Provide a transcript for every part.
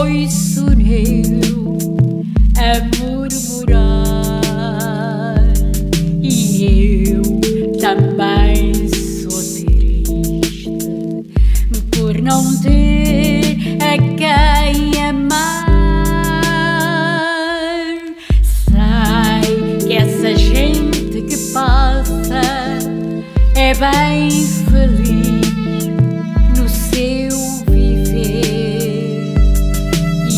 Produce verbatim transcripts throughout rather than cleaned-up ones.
ouço nele a murmurar, e eu também sou triste por não ter a quem amar. Sei que essa gente que passa é bem feliz no seu viver, e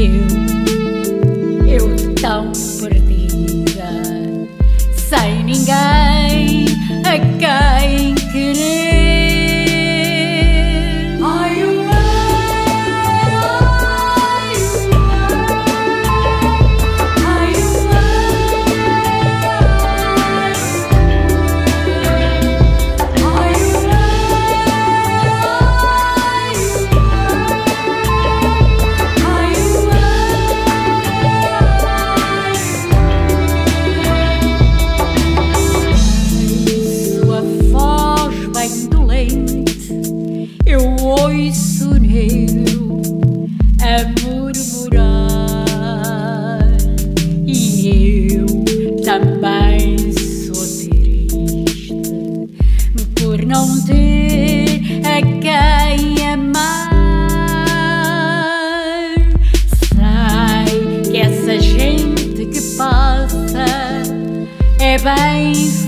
eu, eu tão perdida, sem ninguém a quem querer. Eu ouço nele a murmurar, e eu também sou triste por não ter a quem amar. Sei que essa gente que passa é bem